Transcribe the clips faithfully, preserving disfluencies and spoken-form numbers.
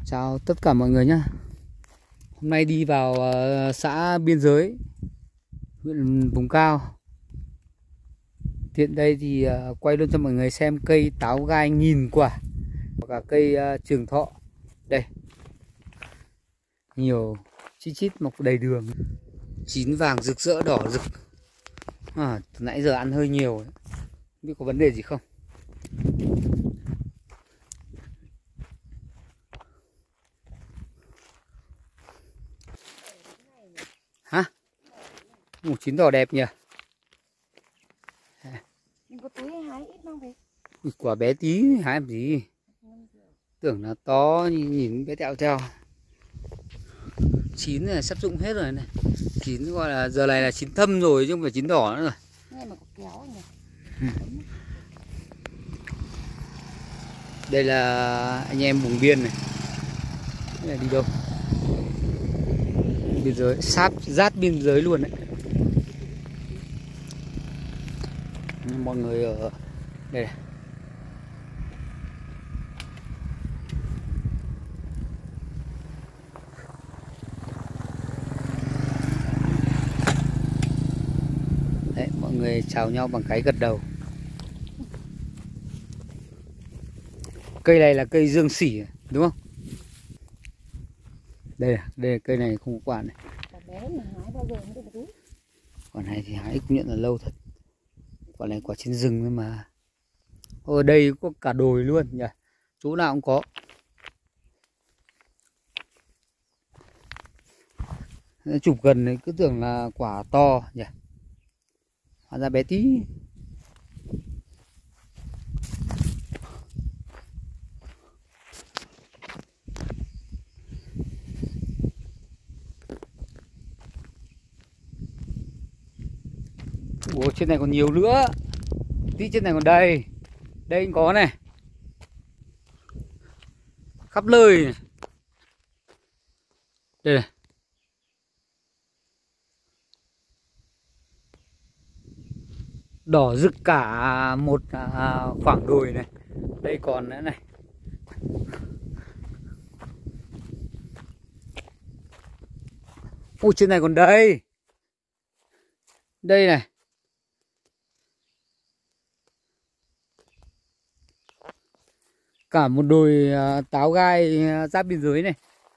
Chào tất cả mọi người nhé. Hôm nay đi vào uh, xã biên giới, huyện vùng cao. Tiện đây thì uh, quay luôn cho mọi người xem cây táo gai nghìn quả, và cả cây uh, trường thọ. Đây, nhiều chít chít mọc đầy đường, chín vàng rực rỡ đỏ rực. À, từ nãy giờ ăn hơi nhiều, không biết có vấn đề gì không. Hả? Một chín đỏ đẹp nhỉ? Mình có túi hái ít mang về. Ui, quả bé tí hái làm gì? Tưởng là to, nhìn, nhìn bé tẹo teo. Chín này sắp rụng hết rồi này. Chín gọi là giờ này là chín thâm rồi chứ không phải chín đỏ nữa rồi. Này mà có kéo nhỉ. Ừ. Đây là anh em vùng biên này. Đây là đi đâu? Biên giới, sát rát biên giới luôn đấy. Mọi người ở đây này. Đấy, mọi người chào nhau bằng cái gật đầu. Cây này là cây dương sỉ đúng không? Đây là, đây là cây này không có quả này. Quả bé mà hái bao giờ mới được một túi. Quả này thì hái cũng nhận là lâu thật. Quả này quả trên rừng thôi mà. Ở đây có cả đồi luôn nhỉ. Chỗ nào cũng có. Chụp gần này cứ tưởng là quả to nhỉ. Hóa ra bé tí. Ủa, trên này còn nhiều nữa. Tí trên này còn đây. Đây cũng có này. Khắp nơi này. Đây này. Đỏ rực cả một à, khoảng đồi này. Đây còn nữa này. Ui, trên này còn đây. Đây này. Cả một đồi à, táo gai à, giáp biên giới này.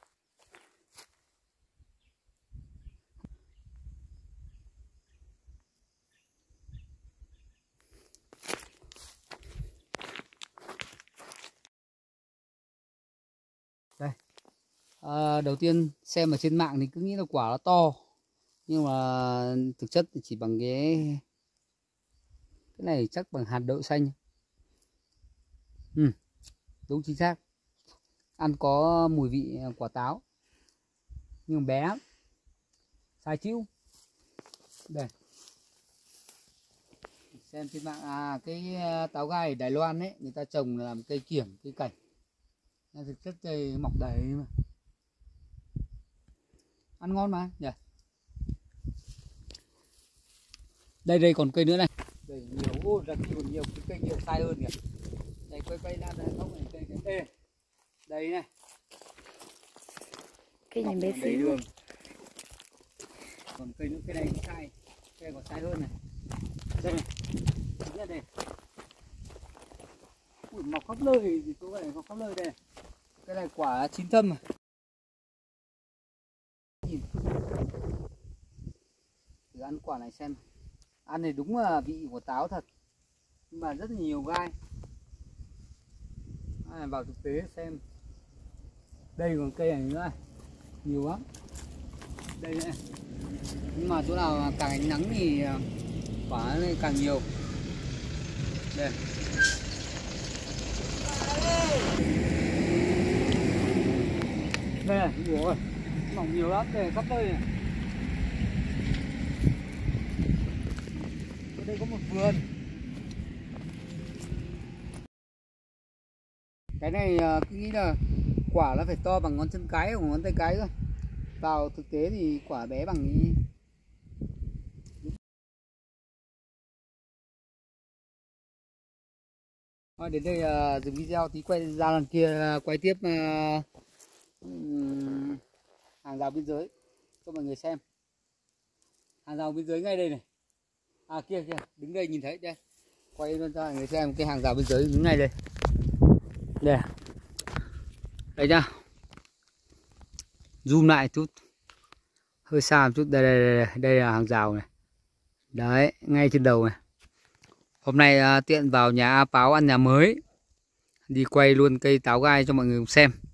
Đây. À, đầu tiên xem ở trên mạng thì cứ nghĩ là quả nó to, nhưng mà thực chất thì chỉ bằng cái cái này chắc bằng hạt đậu xanh. Ừ, đúng chính xác. Ăn có mùi vị quả táo, nhưng bé lắm, sai chịu. Đây, xem trên mạng à, cái táo gai ở Đài Loan ấy, người ta trồng làm cây kiểng, cây cảnh. Nhưng thực chất cây mọc đầy mà. Ăn ngon mà nhỉ. Đây đây còn cây nữa này. Đây nhiều, ô là còn nhiều cái cây nhiều sai hơn kìa. Đây quay quay ra đây không này, cây cái đây. Đây này. Cây này bé xíu. Còn cây nữa, cây này cũng sai. Cây còn sai hơn này. Đây này. Đây đây. Ui, mọc khắp nơi thì chỗ này mọc khắp nơi đây. Cái này quả chín thâm mà. Nhìn. Thử ăn quả này xem. Ăn này đúng là vị của táo thật, nhưng mà rất là nhiều gai. À, vào thực tế xem. Đây còn cây này nữa này. Nhiều lắm. Đây này. Nhưng mà chỗ nào càng ánh nắng thì quả này càng nhiều. Đây. Đây này, ủa, mỏng nhiều lắm, đây khắp nơi này. Ở đây có một vườn. Cái này cứ nghĩ là quả nó phải to bằng ngón chân cái hoặc ngón tay cái thôi. Vào thực tế thì quả bé bằng ý. Thôi đến đây uh, dừng video tí, quay ra lần kia uh, quay tiếp uh, Ừm, hàng rào biên giới cho mọi người xem. Hàng rào biên giới ngay đây này. À kia kia, đứng đây nhìn thấy đây. Quay luôn cho mọi người xem cái hàng rào biên giới đứng ngay đây. Đây. Đây nhá. Zoom lại chút. Hơi xa một chút. Đây đây đây, đây. Đây là hàng rào này. Đấy, ngay trên đầu này. Hôm nay uh, tiện vào nhà A Páo ăn nhà mới. Đi quay luôn cây táo gai cho mọi người cùng xem.